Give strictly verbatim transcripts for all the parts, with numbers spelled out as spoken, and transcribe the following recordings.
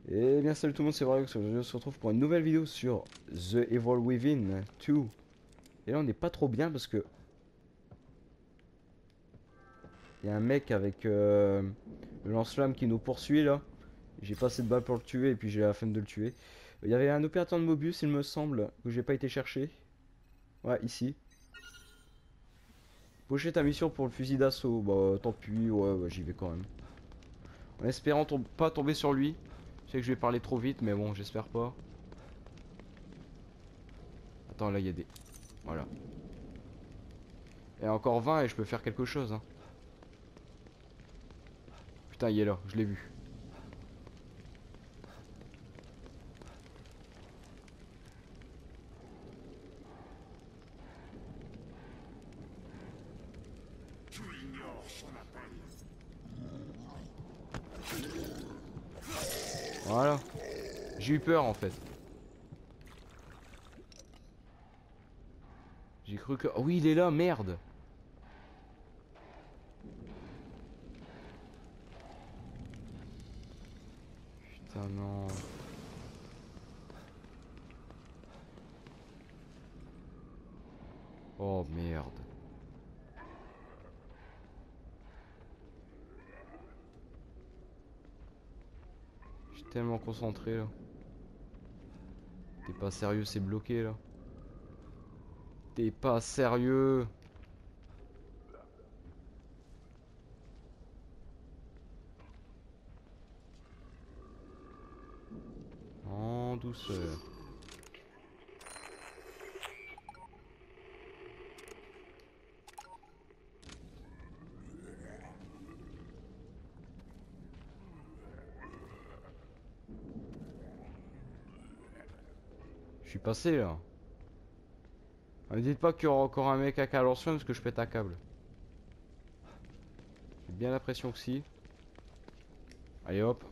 Et bien salut tout le monde, c'est Variox. Aujourd'hui on se retrouve pour une nouvelle vidéo sur The Evil Within deux. Et là on n'est pas trop bien parce que il y a un mec avec euh, le lance-flamme qui nous poursuit là. J'ai pas assez de balles pour le tuer et puis j'ai la flemme de le tuer. Il y avait un opérateur de Mobius il me semble que j'ai pas été chercher. Ouais ici. Pocher ta mission pour le fusil d'assaut. Bah tant pis, ouais, ouais j'y vais quand même. En espérant tom pas tomber sur lui. Je sais que je vais parler trop vite mais bon j'espère pas. Attends là il y a des... Voilà. Et encore vingt et je peux faire quelque chose hein. Putain, il est là, je l'ai vu. Voilà. J'ai eu peur en fait. J'ai cru que... Oh oui, il est là, merde. Putain, non. Oh merde. Je suis tellement concentré là. T'es pas sérieux, c'est bloqué là. T'es pas sérieux. En douceur. Je suis passé là. Ne me dites pas qu'il y aura encore un mec à Calençon parce que je pète un câble. J'ai bien l'impression que si. Allez hop.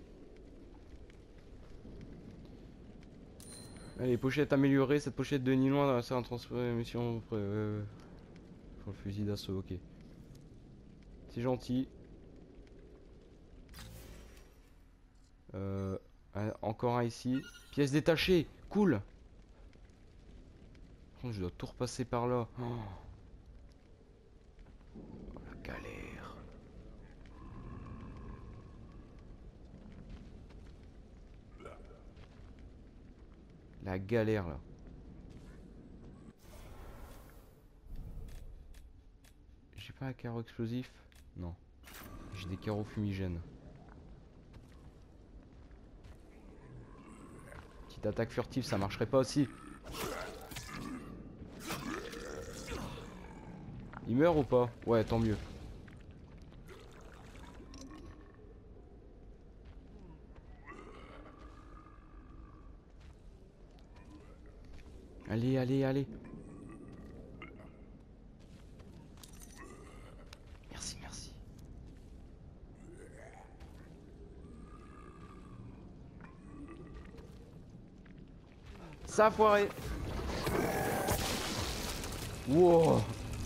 Allez, pochette améliorée. Cette pochette de nylon dans la série en transport mission euh, pour le fusil d'assaut, ok. C'est gentil. Euh, encore un ici. Pièce détachée. Cool. Oh, je dois tout repasser par là. Oh. Oh, la galère. La galère là. J'ai pas un carreau explosif? Non. J'ai des carreaux fumigènes. Petite attaque furtive, ça marcherait pas aussi. Il meurt ou pas? Ouais, tant mieux. Allez, allez, allez. Merci, merci. Ça a foiré. Wow.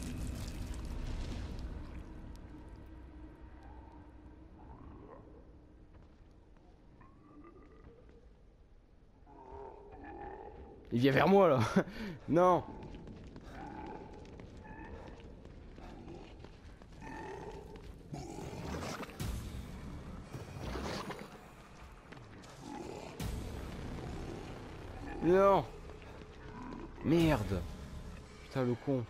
Il vient vers moi là. Non. Non. Merde. Putain le con.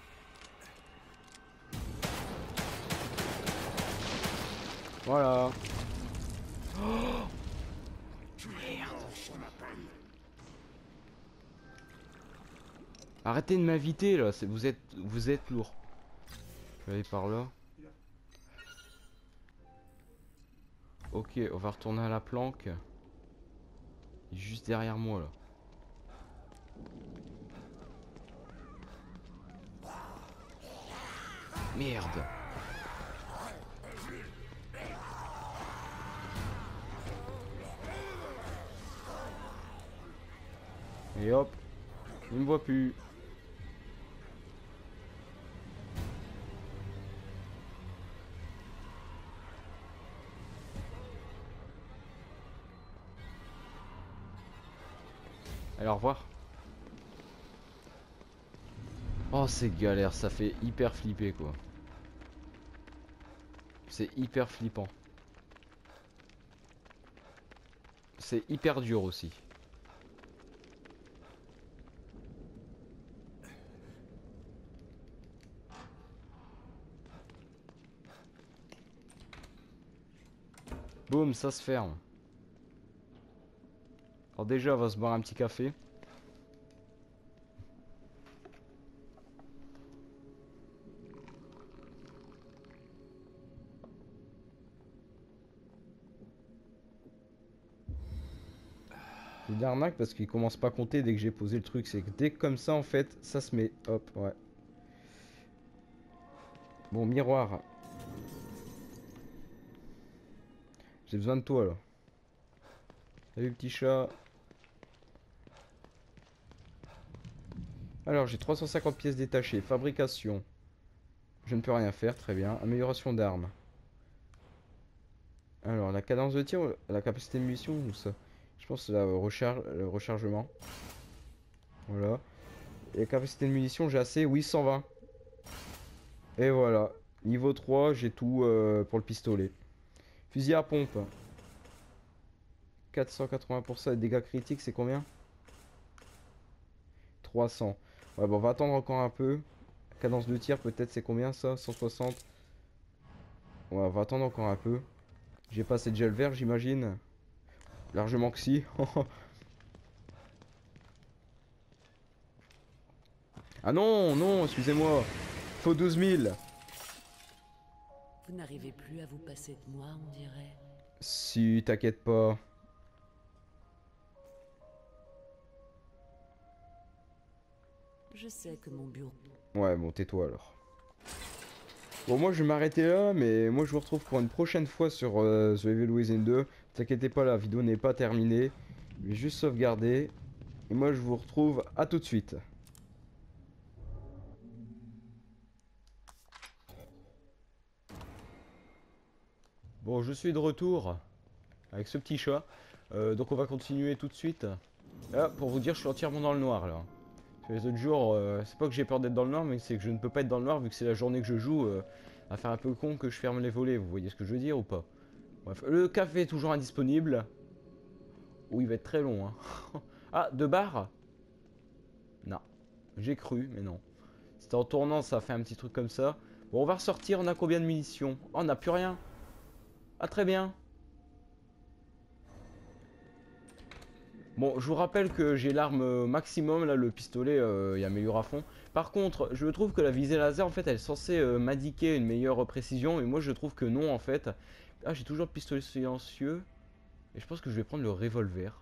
Voilà. Oh merde. Arrêtez de m'inviter là, vous êtes vous êtes lourd. Je vais aller par là. Ok, on va retourner à la planque. Il est juste derrière moi là. Merde. Et hop, il me voit plus. Allez, au revoir. Oh, c'est galère, ça fait hyper flipper quoi. C'est hyper flippant. C'est hyper dur aussi. Boum, ça se ferme. Alors déjà, on va se boire un petit café. C'est une arnaque parce qu'il commence pas à compter dès que j'ai posé le truc. C'est que dès que comme ça, en fait, ça se met. Hop, ouais. Bon, miroir. J'ai besoin de toi, là. Salut, petit chat. Alors, j'ai trois cent cinquante pièces détachées. Fabrication. Je ne peux rien faire, très bien. Amélioration d'armes. Alors, la cadence de tir, la capacité de munition ou ça? Je pense que c'est la recharge, le rechargement. Voilà. Et la capacité de munition, j'ai assez? Oui, cent vingt. Et voilà. Niveau trois, j'ai tout euh, pour le pistolet. Fusil à pompe. quatre cent quatre-vingts pour cent et dégâts critiques, c'est combien? trois cents. Ouais, bon, on va attendre encore un peu. Cadence de tir, peut-être, c'est combien ça? cent soixante. Ouais, on va attendre encore un peu. J'ai pas assez de gel vert, j'imagine. Largement que si. Ah non, non, excusez-moi. Faut douze mille. Vous n'arrivez plus à vous passer de moi, on dirait. Si, t'inquiète pas. Je sais que mon bureau... Ouais, bon, tais-toi alors. Bon, moi je vais m'arrêter là, mais moi je vous retrouve pour une prochaine fois sur euh, The Evil Within deux. T'inquiétez pas, la vidéo n'est pas terminée. Je vais juste sauvegarder. Et moi je vous retrouve à tout de suite. Bon, je suis de retour avec ce petit chat. Euh, donc on va continuer tout de suite. Là, pour vous dire, je suis entièrement dans le noir là. Les autres jours, euh, c'est pas que j'ai peur d'être dans le noir, mais c'est que je ne peux pas être dans le noir vu que c'est la journée que je joue. Euh, à faire un peu con que je ferme les volets, vous voyez ce que je veux dire ou pas? Bref, le café est toujours indisponible. Oh, il va être très long, hein. Ah, deux barres? Non. J'ai cru, mais non. C'était en tournant, ça a fait un petit truc comme ça. Bon, on va ressortir, on a combien de munitions? Oh, on n'a plus rien. Ah, très bien. Bon, je vous rappelle que j'ai l'arme maximum, là, le pistolet, euh, il améliore à fond. Par contre, je trouve que la visée laser, en fait, elle est censée euh, m'indiquer une meilleure précision, mais moi, je trouve que non, en fait. Ah, j'ai toujours le pistolet silencieux, et je pense que je vais prendre le revolver.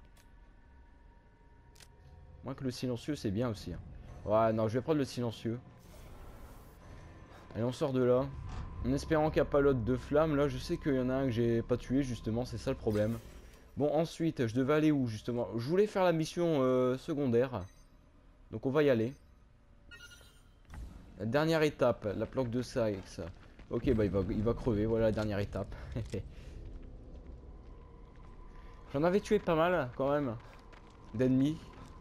Moins que le silencieux, c'est bien aussi. Hein. Ouais, non, je vais prendre le silencieux. Allez, on sort de là. En espérant qu'il n'y a pas l'autre de flamme, là, je sais qu'il y en a un que j'ai pas tué, justement, c'est ça le problème. Bon, ensuite, je devais aller où justement? Je voulais faire la mission euh, secondaire. Donc on va y aller. La dernière étape, la planque de Saïx. Ok, bah il va, il va crever, voilà la dernière étape. J'en avais tué pas mal quand même d'ennemis.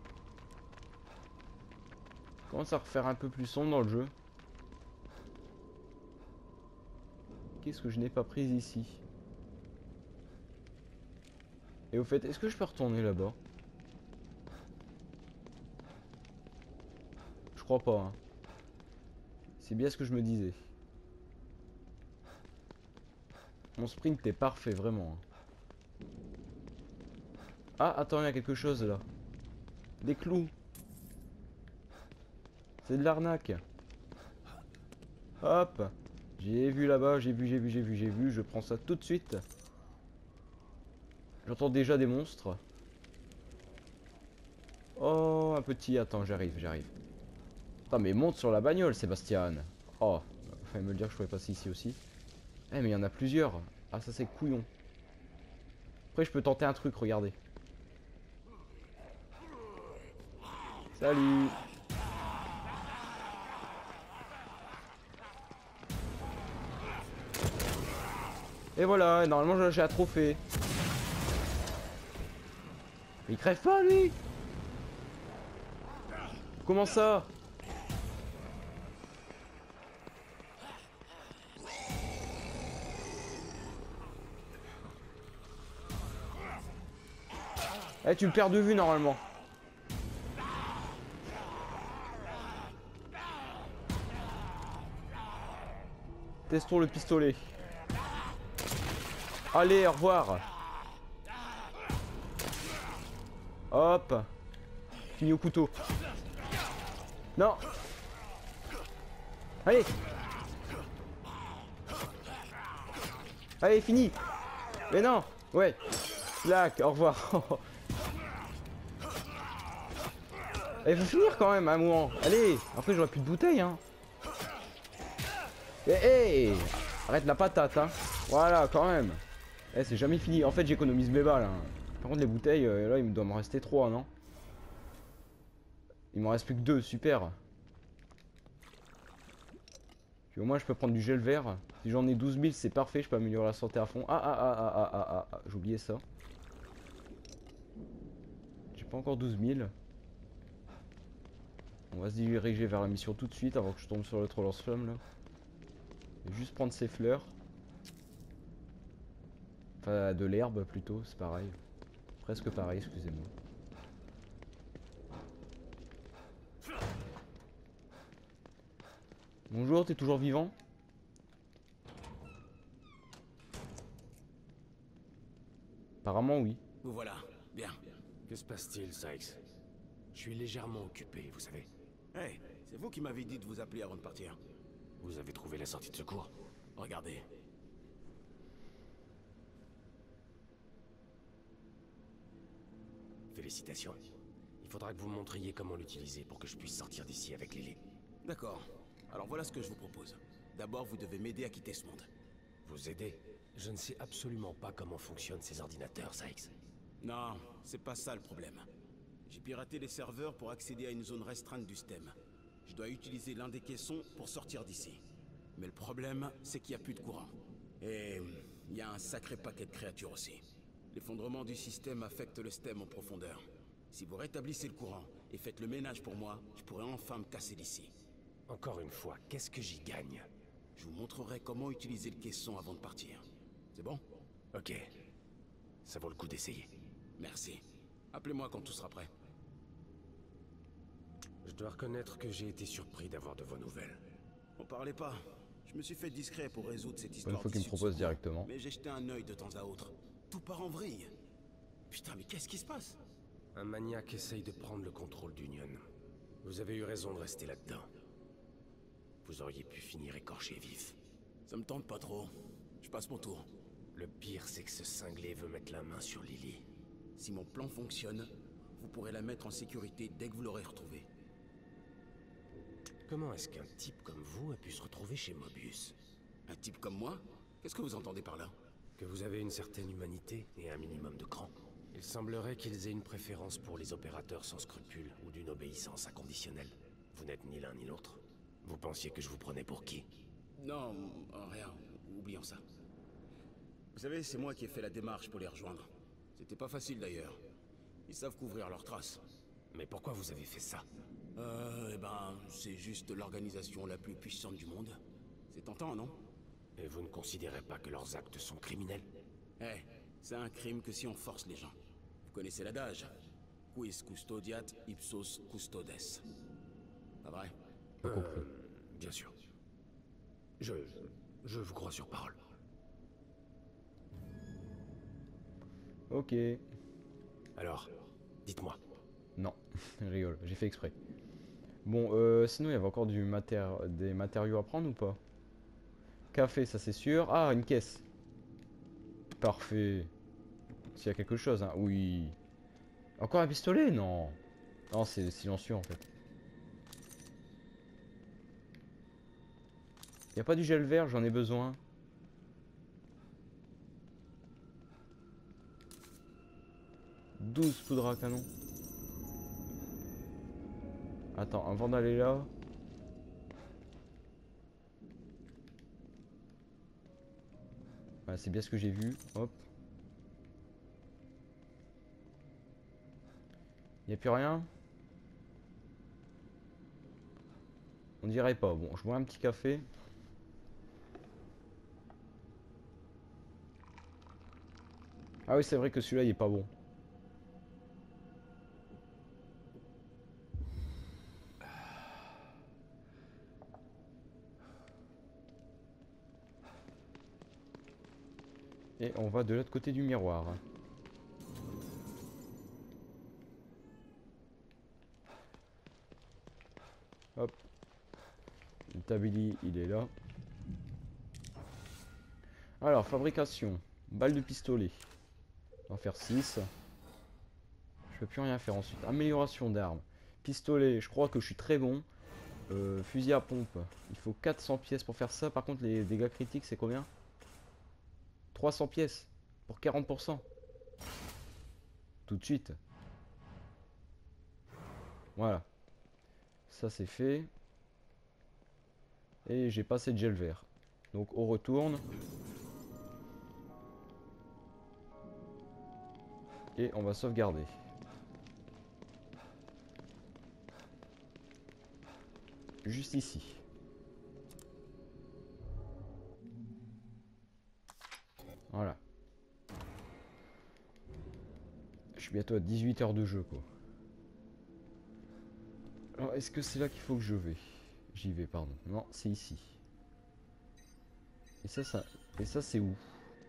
Commence à refaire un peu plus sombre dans le jeu. Qu'est-ce que je n'ai pas pris ici? Et au fait, est-ce que je peux retourner là-bas? Je crois pas. Hein. C'est bien ce que je me disais. Mon sprint est parfait, vraiment. Ah, attends, il y a quelque chose là. Des clous. C'est de l'arnaque. Hop. J'ai vu là-bas, j'ai vu, j'ai vu, j'ai vu, j'ai vu. Je prends ça tout de suite. J'entends déjà des monstres. Oh, un petit. Attends, j'arrive, j'arrive. Attends, mais monte sur la bagnole, Sébastien. Oh, fallait me le dire que je pouvais passer ici aussi. Eh, mais il y en a plusieurs. Ah, ça c'est couillon. Après, je peux tenter un truc, regardez. Salut. Et voilà, normalement j'ai un trophée. Mais il crève pas lui. Comment ça? Eh, tu me perds de vue normalement. Testons le pistolet. Allez, au revoir. Hop. Fini au couteau. Non. Allez. Allez, fini. Mais non. Ouais. Slack, au revoir. Il faut finir quand même à un moment. Allez. Après, j'aurai plus de bouteilles, hein. Eh, hey. Arrête la patate, hein. Voilà, quand même. Eh, c'est jamais fini. En fait, j'économise mes balles, hein. Par contre, les bouteilles, euh, là, il doit me rester trois, non? Il m'en reste plus que deux, super. Puis au moins, je peux prendre du gel vert. Si j'en ai douze mille, c'est parfait, je peux améliorer la santé à fond. Ah, ah, ah, ah, ah, ah, ah, ah. J'ai oublié ça. J'ai pas encore douze mille. On va se diriger vers la mission tout de suite avant que je tombe sur l'autre lance-flamme, là. Et juste prendre ces fleurs. Enfin, de l'herbe plutôt, c'est pareil. Presque pareil, excusez-moi. Bonjour, t'es toujours vivant? Apparemment oui. Vous voilà, bien. Que se passe-t-il, Sykes? Je suis légèrement occupé, vous savez. Hey, c'est vous qui m'avez dit de vous appeler avant de partir. Vous avez trouvé la sortie de secours? Regardez. Félicitations. Il faudra que vous me montriez comment l'utiliser pour que je puisse sortir d'ici avec Lily. D'accord. Alors voilà ce que je vous propose. D'abord, vous devez m'aider à quitter ce monde. Vous aider? Je ne sais absolument pas comment fonctionnent ces ordinateurs, Sykes. Non, c'est pas ça le problème. J'ai piraté les serveurs pour accéder à une zone restreinte du système. Je dois utiliser l'un des caissons pour sortir d'ici. Mais le problème, c'est qu'il n'y a plus de courant. Et il y a un sacré paquet de créatures aussi. L'effondrement du système affecte le système en profondeur. Si vous rétablissez le courant et faites le ménage pour moi, je pourrai enfin me casser d'ici. Encore une fois, qu'est-ce que j'y gagne? Je vous montrerai comment utiliser le caisson avant de partir. C'est bon? Ok. Ça vaut le coup d'essayer. Merci. Appelez-moi quand tout sera prêt. Je dois reconnaître que j'ai été surpris d'avoir de vos nouvelles. On parlait pas. Je me suis fait discret pour résoudre cette histoire. Une fois qu'il me propose directement. Mais j'ai jeté un œil de temps à autre. Tout part en vrille. Putain, mais qu'est-ce qui se passe? Un maniaque essaye de prendre le contrôle d'Union. Vous avez eu raison de rester là-dedans. Vous auriez pu finir écorché vif. Ça me tente pas trop. Je passe mon tour. Le pire, c'est que ce cinglé veut mettre la main sur Lily. Si mon plan fonctionne, vous pourrez la mettre en sécurité dès que vous l'aurez retrouvée. Comment est-ce qu'un type comme vous a pu se retrouver chez Mobius? Un type comme moi? Qu'est-ce que vous entendez par là? Que vous avez une certaine humanité et un minimum de cran. Il semblerait qu'ils aient une préférence pour les opérateurs sans scrupules ou d'une obéissance inconditionnelle. Vous n'êtes ni l'un ni l'autre. Vous pensiez que je vous prenais pour qui? Non, rien. Oublions ça. Vous savez, c'est moi qui ai fait la démarche pour les rejoindre. C'était pas facile d'ailleurs. Ils savent couvrir leurs traces. Mais pourquoi vous avez fait ça? Euh, eh ben, c'est juste l'organisation la plus puissante du monde. C'est tentant, non? Et vous ne considérez pas que leurs actes sont criminels? Eh, c'est un crime que si on force les gens. Vous connaissez l'adage? Quis custodiat ipsos custodes. Pas vrai? Euh, bien sûr. Je... je vous crois sur parole. Ok. Alors, dites-moi. Non, je rigole, j'ai fait exprès. Bon, euh, sinon il y avait encore du maté des matériaux à prendre ou pas? Café, ça c'est sûr. Ah, une caisse. Parfait. S'il y a quelque chose, hein. Oui. Encore un pistolet? Non. Non, c'est silencieux en fait. Il n'y a pas du gel vert, j'en ai besoin. douze poudres à canon. Attends, avant d'aller là... Ouais, c'est bien ce que j'ai vu. Hop. Il n'y a plus rien. On dirait pas. Bon, je bois un petit café. Ah oui, c'est vrai que celui-là, il est pas bon. Et on va de l'autre côté du miroir. Hop. Le tabili, il est là. Alors, fabrication. Balle de pistolet. On va en faire six. Je peux plus rien faire ensuite. Amélioration d'armes. Pistolet, je crois que je suis très bon. Euh, fusil à pompe. Il faut quatre cents pièces pour faire ça. Par contre, les dégâts critiques, c'est combien? trois cents pièces. Pour quarante pour cent. Tout de suite. Voilà. Ça, c'est fait. Et j'ai pas assez de gel vert. Donc, on retourne. Et on va sauvegarder. Juste ici. Voilà. Je suis bientôt à dix-huit heures de jeu, quoi. Alors, est-ce que c'est là qu'il faut que je vais? J'y vais, pardon. Non, c'est ici. Et ça, ça... Et ça, c'est où?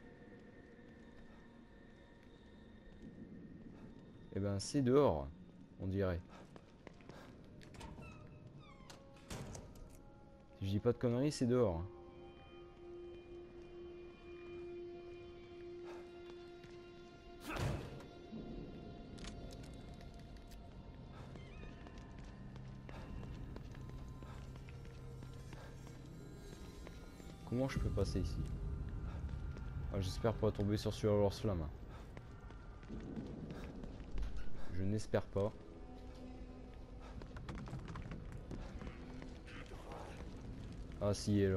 Eh ben, c'est dehors, on dirait. Si je dis pas de conneries, c'est dehors. Comment je peux passer ici? Ah, j'espère pas tomber sur celui-là leur slam. Je n'espère pas. Ah si, il est là.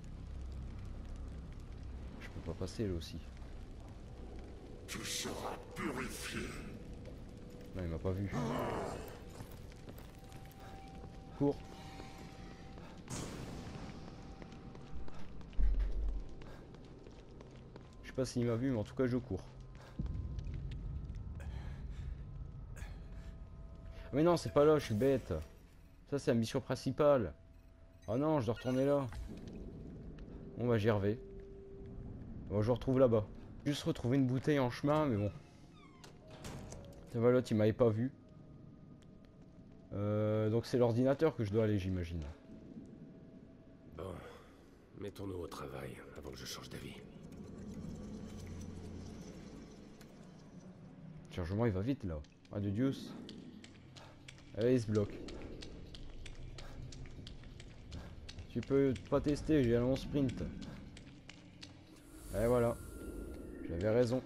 Je peux pas passer là aussi. Tu seras purifié. Non, il m'a pas vu. Cours. Je sais pas s'il m'a vu, mais en tout cas, je cours. Mais non, c'est pas là, je suis bête. Ça, c'est la mission principale. Ah non, je dois retourner là. Bon, bah, j'y reviens. Bon, je retrouve là-bas. Juste retrouver une bouteille en chemin, mais bon. Ça va, l'autre, il m'avait pas vu. Euh, donc, c'est l'ordinateur que je dois aller, j'imagine. Bon, mettons-nous au travail avant que je change d'avis. Le chargement, il va vite, là. Ah, de Dieu. Allez, il se bloque. Tu peux pas tester, j'ai un long sprint. Et voilà. J'avais raison.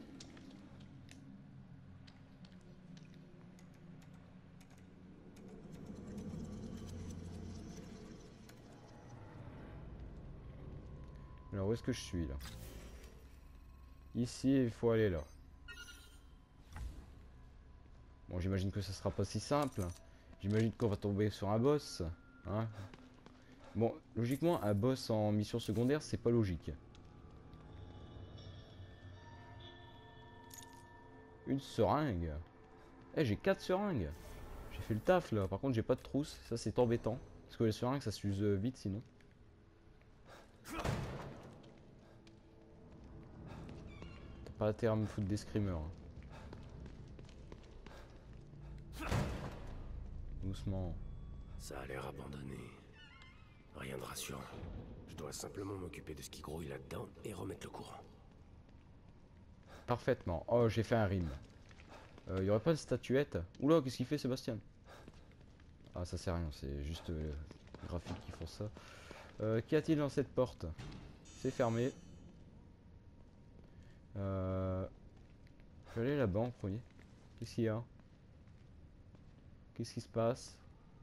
Alors, où est-ce que je suis, là? Ici, il faut aller là. Bon, j'imagine que ça sera pas si simple. J'imagine qu'on va tomber sur un boss. Hein? Bon, logiquement, un boss en mission secondaire, c'est pas logique. Une seringue. Eh, j'ai quatre seringues. J'ai fait le taf là. Par contre, j'ai pas de trousse. Ça, c'est embêtant. Parce que les seringues, ça s'use vite sinon. T'as pas intérêt à me foutre des screamers. Hein. Doucement. Ça a l'air abandonné. Rien de rassurant. Je dois simplement m'occuper de ce qui grouille là-dedans et remettre le courant. Parfaitement. Oh, j'ai fait un rime. Il euh, y aurait pas de statuette. Oula, qu'est-ce qu'il fait, Sébastien? Ah, ça sert à rien. C'est juste euh, les graphiques qui font ça. Euh, Qu'y a-t-il dans cette porte? C'est fermé. Euh... Je vais aller là-bas en premier. Qu'est-ce qu'il y a? Qu'est-ce qui se passe?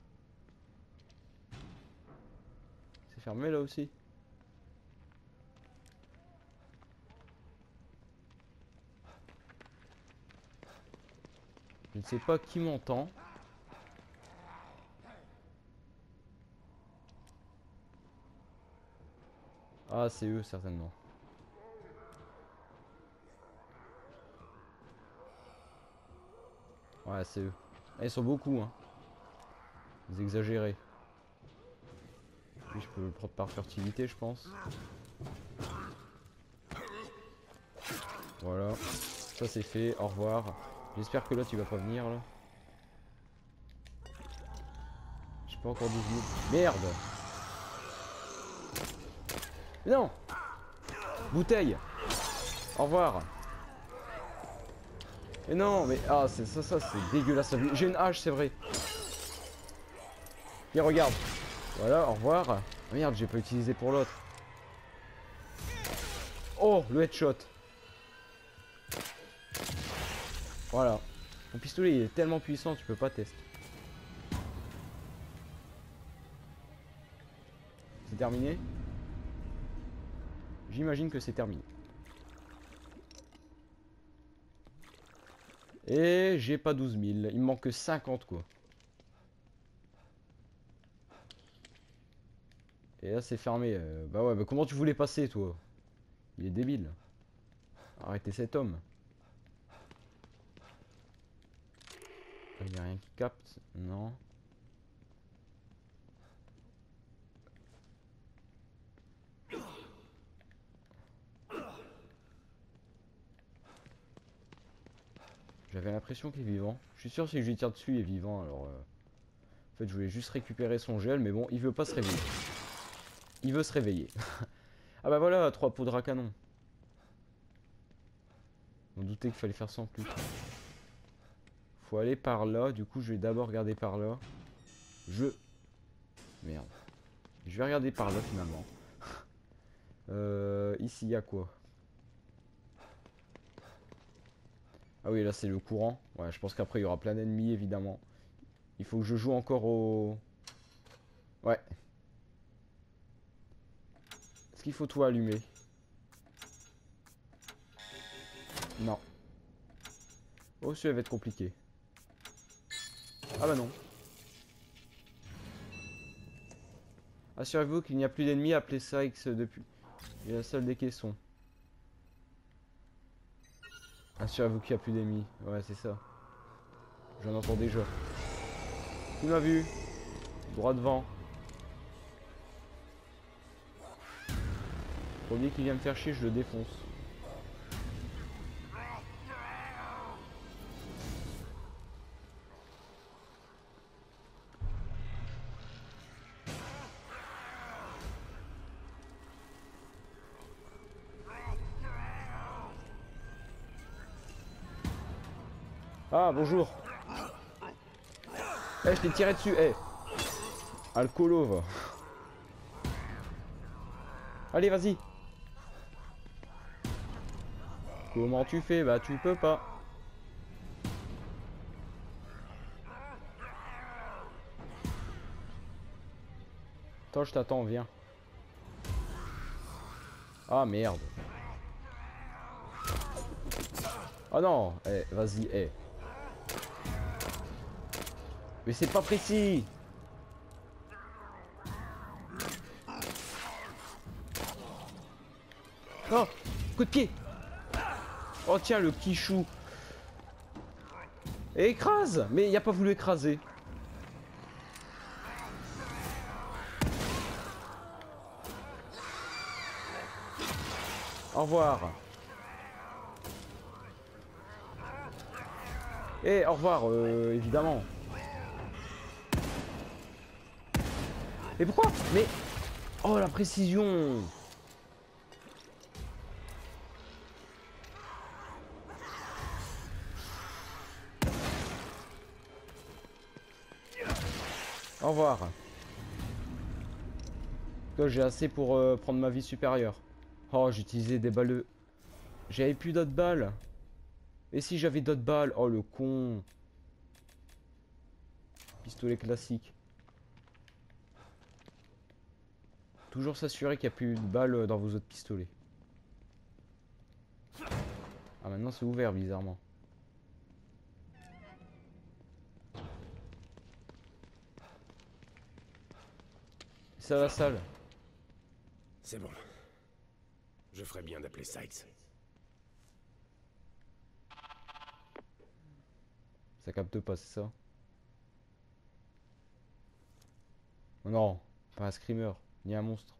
C'est fermé là aussi? Je ne sais pas qui m'entend. Ah, c'est eux, certainement. Ouais, c'est eux. Ah, ils sont beaucoup, hein. Vous exagérez. Lui, je peux le prendre par furtivité, je pense. Voilà. Ça, c'est fait. Au revoir. J'espère que là, tu vas pas venir, là. J'ai pas encore douze mille. Merde! Mais non! Bouteille! Au revoir! Mais non, mais ah, c'est ça, ça, c'est dégueulasse. J'ai une hache, c'est vrai. Viens, regarde. Voilà, au revoir. Oh, merde, j'ai pas utilisé pour l'autre. Oh, le headshot. Voilà. Mon pistolet il est tellement puissant, tu peux pas tester. C'est terminé? J'imagine que c'est terminé. Et j'ai pas douze mille. Il me manque que cinquante, quoi. Et là, c'est fermé. Euh, bah ouais, bah comment tu voulais passer, toi? Il est débile. Arrêtez cet homme. Il n'y a rien qui capte. Non. J'avais l'impression qu'il est vivant. Je suis sûr que si je lui tire dessus, il est vivant. Alors, euh... en fait, je voulais juste récupérer son gel, mais bon, il veut pas se réveiller. Il veut se réveiller. Ah bah voilà, trois poudres à canon. On doutait qu'il fallait faire ça en plus. Faut aller par là. Du coup, je vais d'abord regarder par là. Je... Merde. Je vais regarder par là, finalement. euh, ici, il y a quoi? Ah oui, là, c'est le courant. Ouais, je pense qu'après, il y aura plein d'ennemis, évidemment. Il faut que je joue encore au... Ouais. Est-ce qu'il faut tout allumer? Non. Oh, celui-là va être compliqué. Ah bah non. Assurez-vous qu'il n'y a plus d'ennemis, appelez ça X depuis. Il y a la salle des caissons. Assurez-vous qu'il n'y a plus d'ennemis. Ouais, c'est ça. J'en entends déjà. Qui m'a vu? Droit devant. Premier qui vient me faire chier, je le défonce. Ah, bonjour. Eh, je t'ai tiré dessus, eh. Alcoolo, va. Allez, vas-y. Comment tu fais? Bah, tu peux pas. Attends, je t'attends, viens. Ah, merde. Ah non, eh, vas-y, eh. Mais c'est pas précis. Oh, coup de pied. Oh tiens, le quichou. Et écrase. Mais il a pas voulu écraser. Au revoir. Et au revoir, euh, évidemment. Mais pourquoi? Mais... Oh, la précision. Au revoir. J'ai assez pour euh, prendre ma vie supérieure. Oh, j'ai utilisé des balles de... J'avais plus d'autres balles. Et si j'avais d'autres balles? Oh, le con. Pistolet classique. Toujours s'assurer qu'il n'y a plus de balles dans vos autres pistolets. Ah, maintenant c'est ouvert, bizarrement. C'est à la salle. C'est bon. Je ferais bien d'appeler Sykes. Ça capte pas, c'est ça? Oh non, pas un screamer, ni un monstre.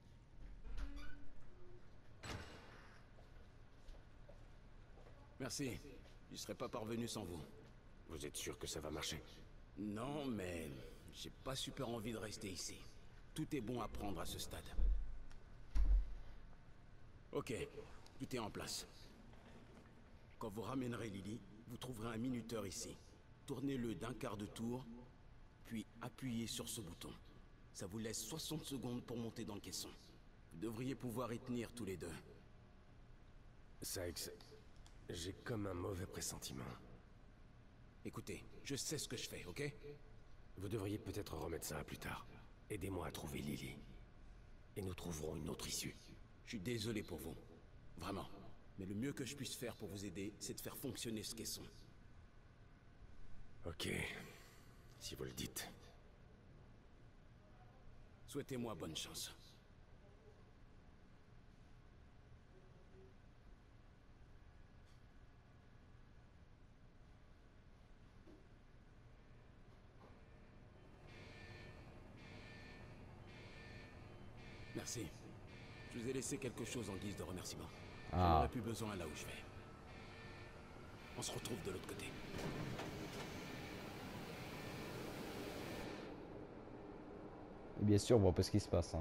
Merci. Je serais pas parvenu sans vous. Vous êtes sûr que ça va marcher? Non, mais j'ai pas super envie de rester ici. Tout est bon à prendre à ce stade. Ok, tout est en place. Quand vous ramènerez Lily, vous trouverez un minuteur ici. Tournez-le d'un quart de tour, puis appuyez sur ce bouton. Ça vous laisse soixante secondes pour monter dans le caisson. Vous devriez pouvoir y tenir tous les deux. Sykes, j'ai comme un mauvais pressentiment. Écoutez, je sais ce que je fais, ok? Vous devriez peut-être remettre ça à plus tard. Aidez-moi à trouver Lily. Et nous trouverons une autre issue. Je suis désolé pour vous. Vraiment. Mais le mieux que je puisse faire pour vous aider, c'est de faire fonctionner ce caisson. Ok. Si vous le dites. Souhaitez-moi bonne chance. Merci. Je vous ai laissé quelque chose en guise de remerciement. J'en Ah. aurais plus besoin là où je vais. On se retrouve de l'autre côté. Et bien sûr, bon, parce qu'il se passe. Hein.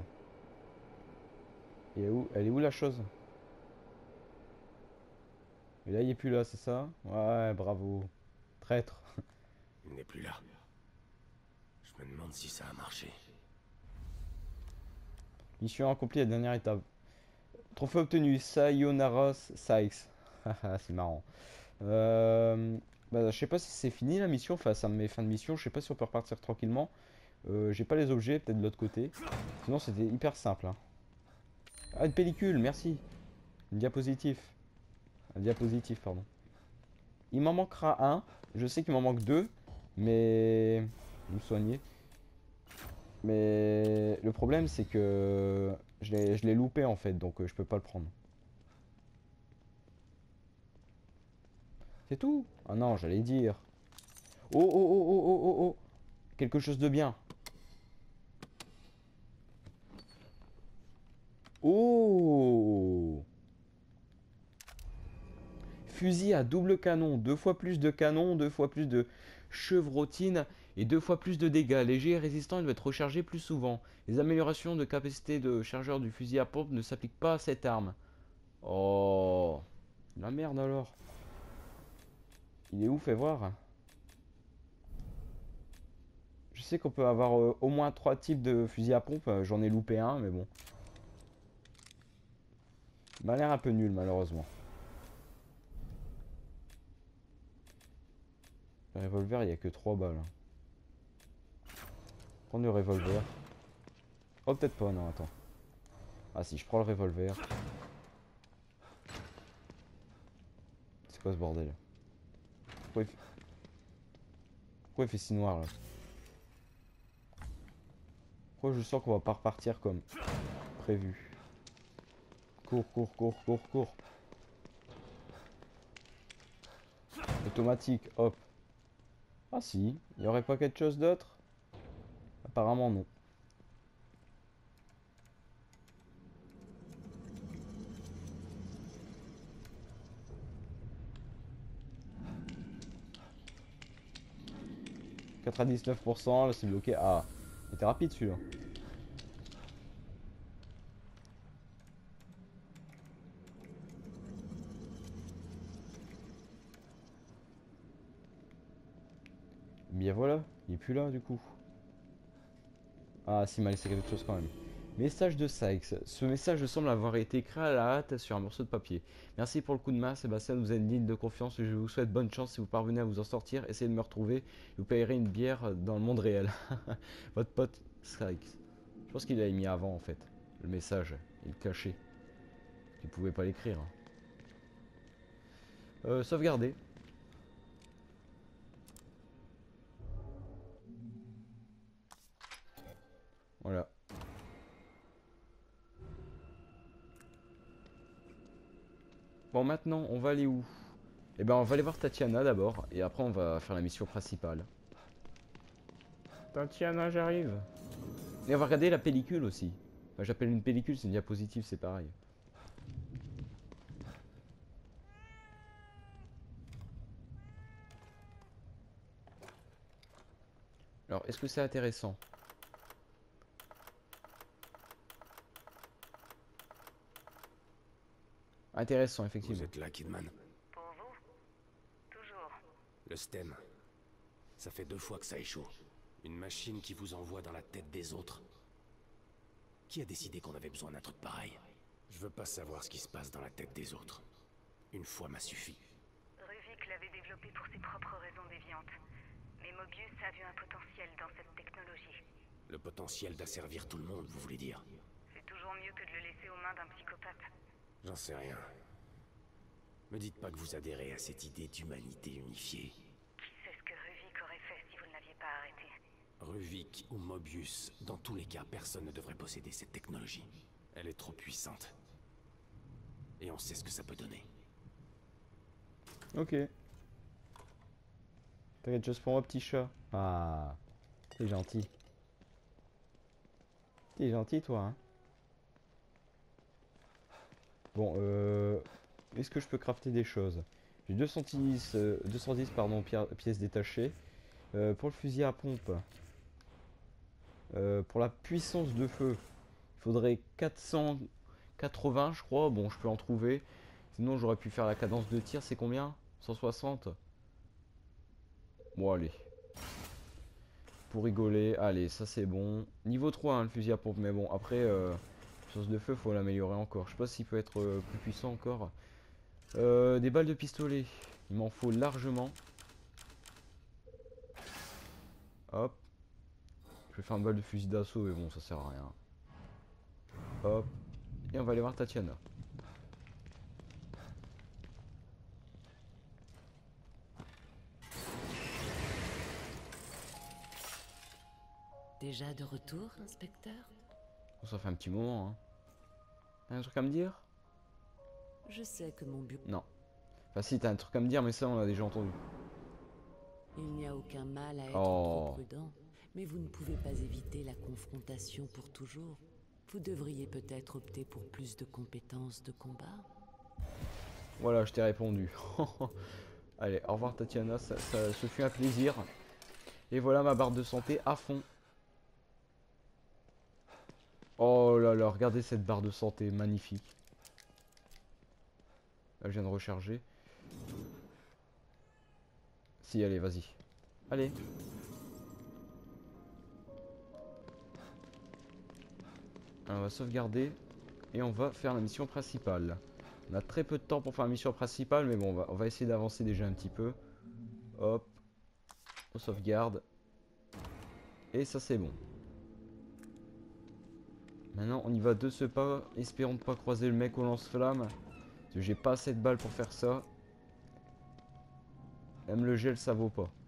Et où, elle est où la chose? Et là, il est plus là, c'est ça? Ouais, bravo. Traître. Il n'est plus là. Je me demande si ça a marché. Mission accomplie, la dernière étape. Trophée obtenu, Sayonara Sykes. Haha, c'est marrant. Euh, bah, je sais pas si c'est fini la mission, enfin ça me met fin de mission, je sais pas si on peut repartir tranquillement. Euh, J'ai pas les objets, peut-être de l'autre côté. Sinon c'était hyper simple. Hein. Ah, une pellicule, merci. Une diapositive. Un diapositive, pardon. Il m'en manquera un. Je sais qu'il m'en manque deux. Mais... Vous me soignez. Mais le problème c'est que je l'ai loupé en fait, donc euh, je peux pas le prendre. C'est tout? Ah non, j'allais dire. Oh oh oh oh oh oh oh. Quelque chose de bien. Oh! Fusil à double canon, deux fois plus de canon, deux fois plus de chevrotine et deux fois plus de dégâts. Léger et résistant, il doit être rechargé plus souvent. Les améliorations de capacité de chargeur du fusil à pompe ne s'appliquent pas à cette arme. Oh! La merde alors. Il est où, fais voir. Je sais qu'on peut avoir euh, au moins trois types de fusil à pompe. J'en ai loupé un, mais bon. Il m'a l'air un peu nul, malheureusement. Le revolver, il n'y a que trois balles. Prendre le revolver. Oh, peut-être pas, non, attends. Ah si, je prends le revolver. C'est quoi ce bordel? Pourquoi il fait... Pourquoi il fait si noir, là? Pourquoi je sens qu'on va pas repartir comme prévu? Cours, cours, cours, cours, cours. Automatique, hop. Ah si, il y aurait pas quelque chose d'autre? Apparemment non. quatre-vingt-dix-neuf pour cent, là c'est bloqué. Ah, il était rapide celui-là. Bien voilà, il est plus là du coup. Ah si, il m'a laissé quelque chose quand même. Message de Sykes. Ce message semble avoir été écrit à la hâte sur un morceau de papier. Merci pour le coup de main, Sébastien, vous êtes digne de confiance. Je vous souhaite bonne chance si vous parvenez à vous en sortir. Essayez de me retrouver. Vous payerez une bière dans le monde réel. Votre pote Sykes. Je pense qu'il l'avait mis avant en fait. Le message, il le cachait. Il pouvait pas l'écrire. Euh, sauvegarder. Voilà. Bon, maintenant, on va aller où? Eh ben, on va aller voir Tatiana d'abord, et après, on va faire la mission principale. Tatiana, j'arrive. Et on va regarder la pellicule aussi. Enfin, j'appelle une pellicule, c'est une diapositive, c'est pareil. Alors, est-ce que c'est intéressant? Intéressant, Vous effectivement. êtes là, Kidman? Pour vous? Toujours. Le stem. Ça fait deux fois que ça échoue. Une machine qui vous envoie dans la tête des autres. Qui a décidé qu'on avait besoin d'un truc pareil? Je veux pas savoir ce qui se passe dans la tête des autres. Une fois m'a suffi. Ruvik l'avait développé pour ses propres raisons déviantes. Mais Mobius a vu un potentiel dans cette technologie. Le potentiel d'asservir tout le monde, vous voulez dire? C'est toujours mieux que de le laisser aux mains d'un psychopathe. J'en sais rien. Me dites pas que vous adhérez à cette idée d'humanité unifiée. Qui sait ce que Ruvik aurait fait si vous ne l'aviez pas arrêté? Ruvik ou Mobius, dans tous les cas, personne ne devrait posséder cette technologie. Elle est trop puissante. Et on sait ce que ça peut donner. Ok. T'inquiète juste pour moi, petit chat. Ah, t'es gentil. T'es gentil, toi, hein. Bon, euh... est-ce que je peux crafter des choses? J'ai deux cent dix, euh, deux cent dix pardon, pi pièces détachées. Euh, pour le fusil à pompe. Euh, pour la puissance de feu. Il faudrait quatre cent quatre-vingts, je crois. Bon, je peux en trouver. Sinon, j'aurais pu faire la cadence de tir. C'est combien? cent soixante? Bon, allez. Pour rigoler. Allez, ça c'est bon. Niveau trois, hein, le fusil à pompe. Mais bon, après, euh, puissance de feu, faut l'améliorer encore. Je sais pas s'il peut être euh, plus puissant encore. Euh, des balles de pistolet. Il m'en faut largement. Hop. Je vais faire une balle de fusil d'assaut, mais bon, ça sert à rien. Hop. Et on va aller voir Tatiana. Déjà de retour, inspecteur? Bon, ça fait un petit moment, hein. T'as un truc à me dire? Je sais que mon bureau... Non. Enfin si, t'as un truc à me dire, mais ça on l'a déjà entendu. Il n'y a aucun mal à être Oh. trop prudent, mais vous ne pouvez pas éviter la confrontation pour toujours. Vous devriez peut-être opter pour plus de compétences de combat. Voilà, je t'ai répondu. Allez, au revoir Tatiana, ça, ça, ce fut un plaisir. Et voilà ma barre de santé à fond. Oh là là, regardez cette barre de santé, magnifique. Là, je viens de recharger. Si, allez, vas-y. Allez. Alors, on va sauvegarder. Et on va faire la mission principale. On a très peu de temps pour faire la mission principale, mais bon, on va, on va essayer d'avancer déjà un petit peu. Hop. On sauvegarde. Et ça, c'est bon. Maintenant, on y va de ce pas, espérons ne pas croiser le mec au lance-flamme. Parce que j'ai pas assez de balles pour faire ça. Même le gel, ça vaut pas.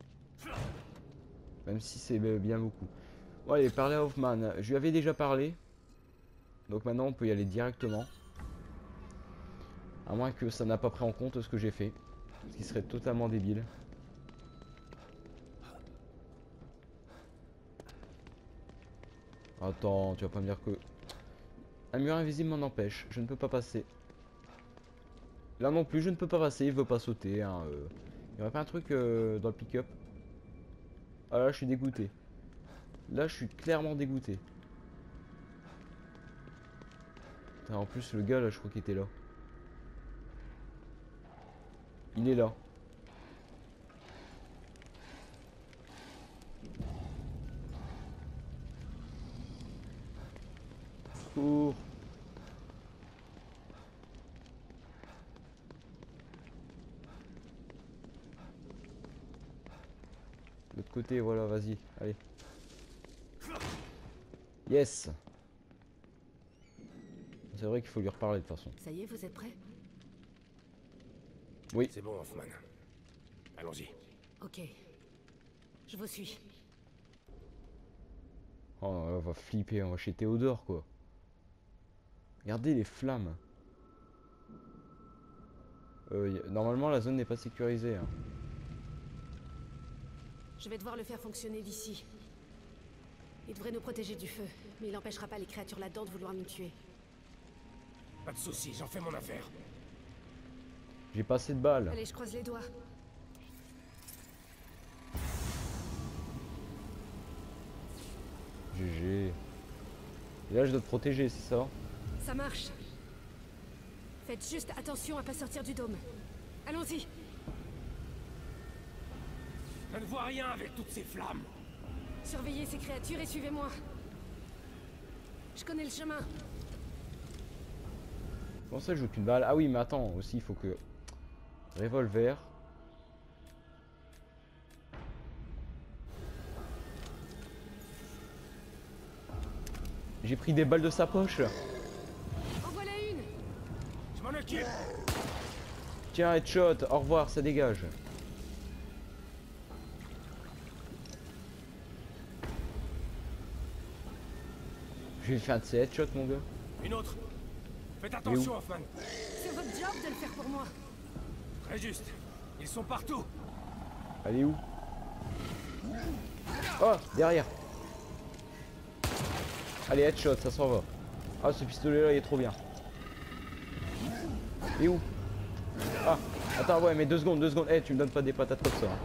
Même si c'est bien beaucoup. Bon, allez, parler à Hoffman. Je lui avais déjà parlé. Donc maintenant, on peut y aller directement. À moins que ça n'a pas pris en compte ce que j'ai fait. Ce qui serait totalement débile. Attends, tu vas pas me dire que... Un mur invisible m'en empêche. Je ne peux pas passer. Là non plus, je ne peux pas passer. Il veut pas sauter. Hein, euh... Il y aurait pas un truc euh, dans le pick-up? Ah là, je suis dégoûté. Là, je suis clairement dégoûté. Putain, en plus, le gars, là, je crois qu'il était là. Il est là. Cours. L'autre côté, voilà, vas-y, allez. Yes. C'est vrai qu'il faut lui reparler de toute façon. Ça y est, vous êtes prêts? Oui. C'est bon, Hoffman. Allons-y. Ok. Je vous suis. Oh, on va flipper, on va chez Théodore, quoi. Regardez les flammes. Euh, y- normalement la zone n'est pas sécurisée. Hein. Je vais devoir le faire fonctionner d'ici. Il devrait nous protéger du feu, mais il n'empêchera pas les créatures là-dedans de vouloir nous tuer. Pas de soucis, j'en fais mon affaire. J'ai pas assez de balles. Allez, je croise les doigts. G G. Et là je dois te protéger, c'est ça? Ça marche. Faites juste attention à pas sortir du dôme. Allons-y. Je ne vois rien avec toutes ces flammes. Surveillez ces créatures et suivez-moi. Je connais le chemin. Comment ça je joue qu'une balle? Ah oui mais attends, aussi il faut que... Revolver. J'ai pris des balles de sa poche. En voilà une. Je m'en occupe. Tiens, headshot, au revoir, ça dégage. Je vais faire un de ces headshots, mon gars. Une autre. Faites attention, Hoffman. C'est votre job de le faire pour moi. Très juste. Ils sont partout. Elle est où? Oh, derrière. Allez, headshot, ça s'en va. Ah, ce pistolet là, il est trop bien. Il est où? Ah, attends, ouais, mais deux secondes, deux secondes. Eh, tu me donnes pas des patates comme ça.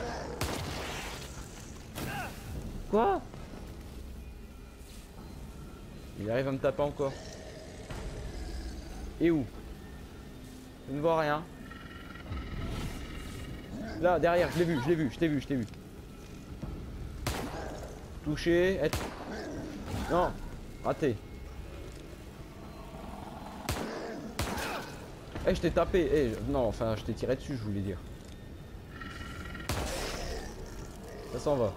Quoi? Il arrive à me taper encore. Et où? Je ne vois rien. Là, derrière, je l'ai vu, je l'ai vu, je t'ai vu, je t'ai vu. Touché, être... Non, raté. Eh, je t'ai tapé. Eh, je- non, enfin, je t'ai tiré dessus, je voulais dire. Ça s'en va.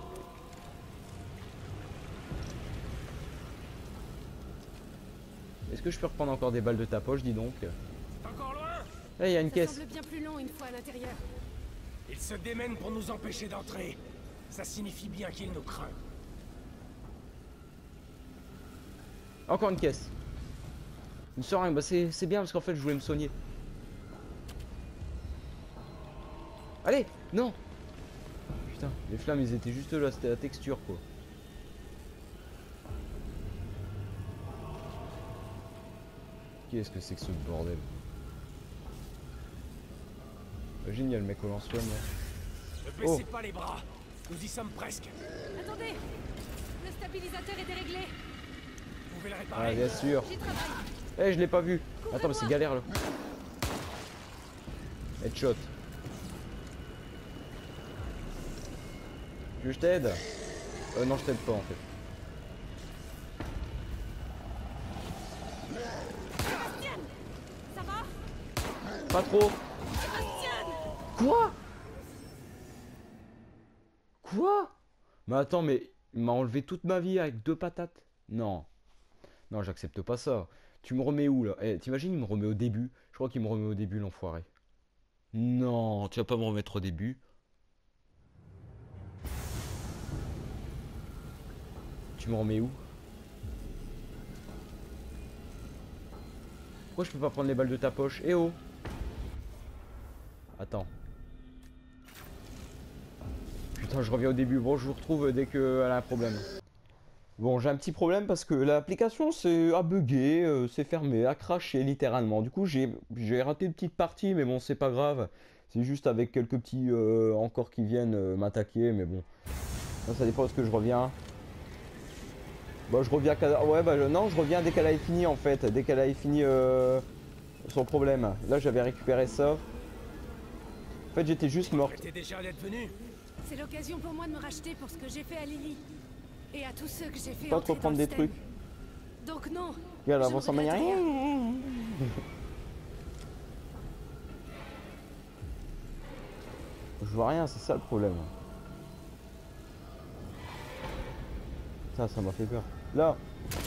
Est-ce que je peux reprendre encore des balles de ta poche, dis donc? Encore loin. Eh, il y a une Ça caisse. semble bien plus long une fois à l'intérieur. Ils se démènent pour nous empêcher d'entrer. Ça signifie bien qu'ils nous craignent. Encore une caisse. Une seringue, bah c'est c'est bien parce qu'en fait je voulais me soigner. Allez, non. Putain, les flammes ils étaient juste là, c'était la texture quoi. Qu'est-ce que c'est que ce bordel? Ah, génial mec au lance-flamme là. Ne baissez Oh. pas les bras. Nous y sommes presque. Attendez. Le stabilisateur est déréglé. Vous pouvez le Ah réparer. bien sûr. J'y travaille. Eh je l'ai pas vu. Attends mais c'est galère là. Headshot. Tu veux que je t'aide? Euh non je t'aide pas en fait. Sébastien, ça va? Pas trop. Sébastien! Quoi? Quoi? Mais attends mais il m'a enlevé toute ma vie avec deux patates. Non. Non j'accepte pas ça. Tu me remets où là? Eh t'imagines il me remet au début? Je crois qu'il me remet au début l'enfoiré. Non, tu vas pas me remettre au début. Tu me remets où? Pourquoi je peux pas prendre les balles de ta poche? Eh oh! Attends. Putain, je reviens au début. Bon, je vous retrouve dès qu'elle a un problème. Bon, j'ai un petit problème parce que l'application c'est a bugué, euh, c'est fermé, a craché littéralement. Du coup, j'ai j'ai raté une petite partie, mais bon, c'est pas grave. C'est juste avec quelques petits euh, encore qui viennent euh, m'attaquer, mais bon. Ça, ça dépend de ce que je reviens. Bon, je reviens. qu'à- Ouais, bah je- non, je reviens dès qu'elle a fini en fait, dès qu'elle a fini euh, son problème. Là, j'avais récupéré ça. En fait, j'étais juste morte. J'étais déjà d'être venu. C'est l'occasion pour moi de me racheter pour ce que j'ai fait à Lily. Et à tous ceux que j'ai fait Pas entrer trop prendre dans le des système. trucs. Donc non. Regarde, je avance ne en manière. regrette rien. Je vois rien, c'est ça le problème. Ça, ça m'a fait peur. Là.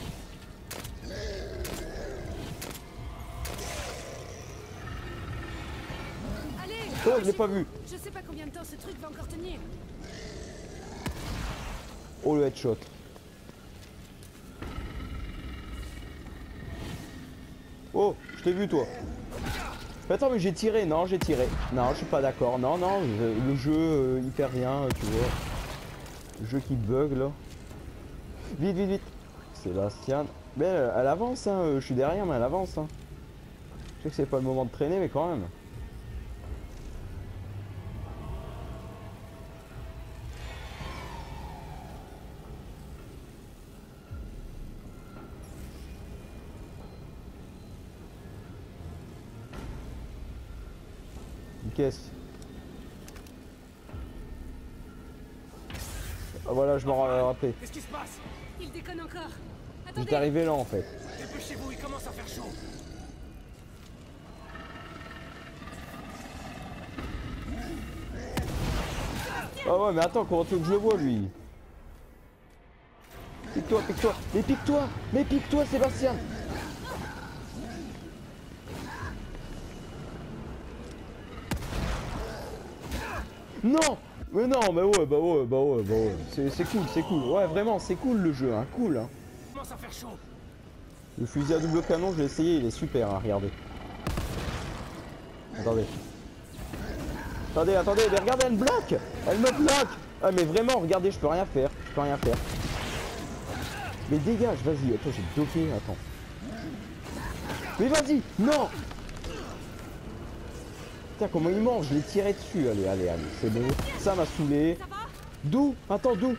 Allez. Oh, je l'ai pas lâchez-vous. vu. Je sais pas combien de temps ce truc va encore tenir. Oh le headshot. Oh, je t'ai vu toi. Attends, mais j'ai tiré. Non, j'ai tiré. Non, je suis pas d'accord. Non, non, je- le jeu, euh, il fait rien, tu vois. Le jeu qui bug, là. Vite, vite, vite. Sébastien. Mais euh, elle avance, hein. euh, Je suis derrière, mais elle avance, hein. Je sais que c'est pas le moment de traîner, mais quand même. Une caisse. Ah, voilà, je m'en ra- rappelais. Qu'est-ce qui se passe? Il déconne encore. J'étais Attendez. arrivé là, en fait. Dépêchez-vous, il commence à faire chaud. Ah ouais, mais attends, comment tu veux que je le vois, lui? Pique-toi, pique-toi. Mais pique-toi. Mais pique-toi, Sébastien. Non. Mais non, mais ouais, bah ouais, bah ouais, bah ouais. C'est c'est cool, c'est cool. Ouais, vraiment, c'est cool le jeu, hein. Cool, hein. Il commence à faire chaud. Le fusil à double canon, je l'ai essayé, il est super, hein, regardez. Attendez. Attendez, attendez, mais regardez, elle me bloque. Elle me bloque. Ah, mais vraiment, regardez, je peux rien faire. Je peux rien faire. Mais dégage, vas-y. Attends, j'ai bloqué, attends. Mais vas-y, non. Putain, comment il mange? Je l'ai tiré dessus. Allez, allez, allez, c'est bon. Ça m'a saoulé. D'où? Attends, d'où?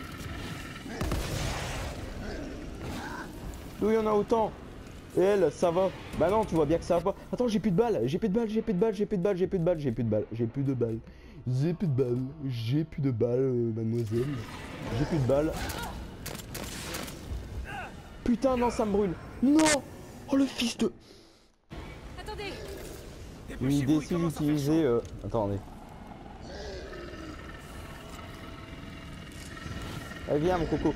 D'où il y en a autant? Et elle, ça va? Bah non, tu vois bien que ça va pas. Attends, j'ai plus de balles, j'ai plus de balles, j'ai plus de balles, j'ai plus de balles, j'ai plus de balles, j'ai plus de balles, j'ai plus de balles. J'ai plus de balles, j'ai plus de balles, euh, mademoiselle. J'ai plus de balles. Putain, non, ça me brûle. Non! Oh, le fils de... Attendez. Une idée si j'utilisais... Euh... Attendez. Allez, viens, mon coco.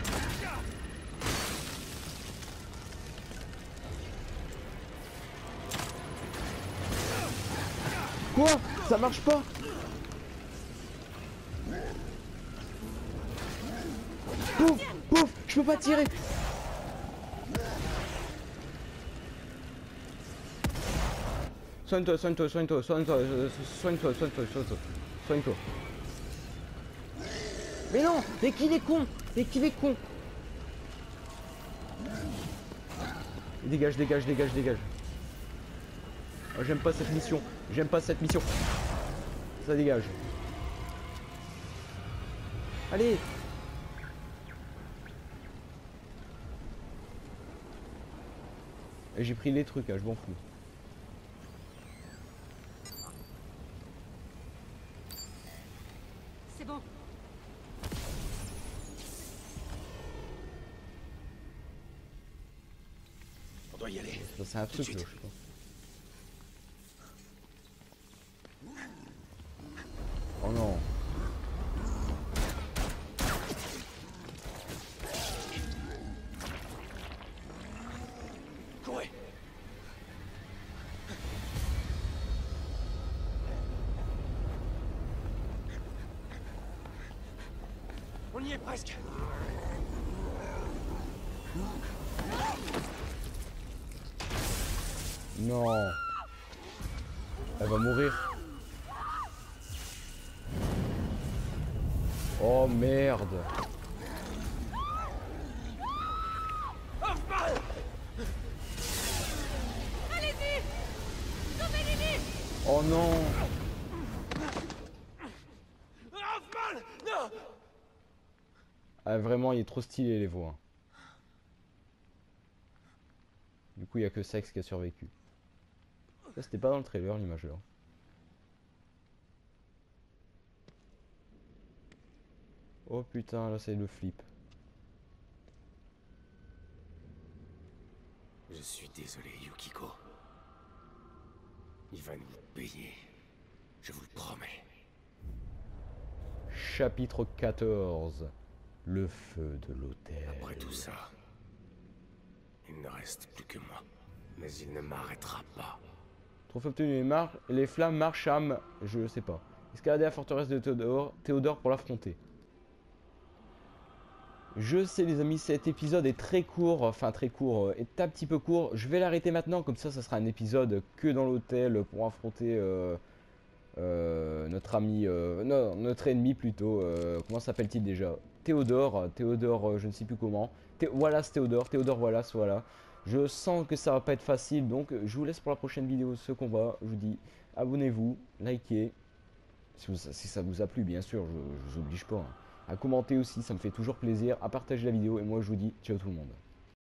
Quoi? Ça marche pas? Pouf! Pouf! Je peux pas tirer! Soigne-toi, soigne-toi, soigne-toi, soigne-toi, euh, soigne-toi, soigne-toi, soigne-toi, soigne-toi. Mais non! Mais qu'il est con! Mais qu'il est con! Dégage, dégage, dégage, dégage. Oh, j'aime pas cette mission. J'aime pas cette mission. Ça dégage. Allez! Et j'ai pris les trucs, hein, je m'en fous. C'est bon. On doit y aller. C'est un Tout de truc, là, suite. je sais pas. Oh non. Courez. On y est presque. Non. Elle va mourir. Oh merde. Allez-y. Sauvez Lily. Oh non. Hoffman! Non! Ah, vraiment, il est trop stylé les voix. Du coup, il y a que Sex qui a survécu. Ça, c'était pas dans le trailer, l'image là. Oh putain, là c'est le flip. Je suis désolé, Yukiko. Il va nous payer. Je vous le promets. Chapitre quatorze. Le feu de l'hôtel. Après tout ça, il ne reste plus que moi. Mais il ne m'arrêtera pas. Trophée obtenu, les, mar... les flammes Marsham, je sais pas. Escalader la forteresse de Théodore, Théodore pour l'affronter. Je sais les amis, cet épisode est très court, enfin très court, euh, est un petit peu court. Je vais l'arrêter maintenant, comme ça, ça sera un épisode que dans l'hôtel pour affronter euh, euh, notre ami, euh, non, notre ennemi plutôt. Euh, comment s'appelle-t-il déjà? Théodore, Théodore, euh, je ne sais plus comment. Thé Wallace Théodore, Théodore Wallace, voilà. Je sens que ça va pas être facile, donc je vous laisse pour la prochaine vidéo ce combat. Je vous dis, abonnez-vous, likez, si, vous, si ça vous a plu, bien sûr, je, je vous oblige pas. Hein. À commenter aussi, ça me fait toujours plaisir, à partager la vidéo, et moi je vous dis ciao tout le monde.